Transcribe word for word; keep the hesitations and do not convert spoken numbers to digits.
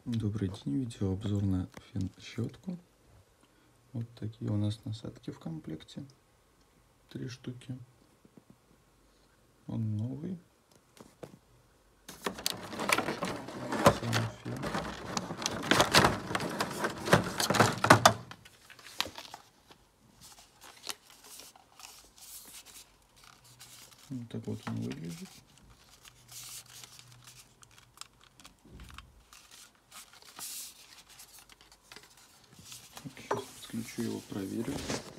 Добрый день, видеообзор на фен-щетку. Вот такие у нас насадки в комплекте. Три штуки. Он новый. Сам фен. Вот так вот он выглядит. Сейчас подключу его, проверю.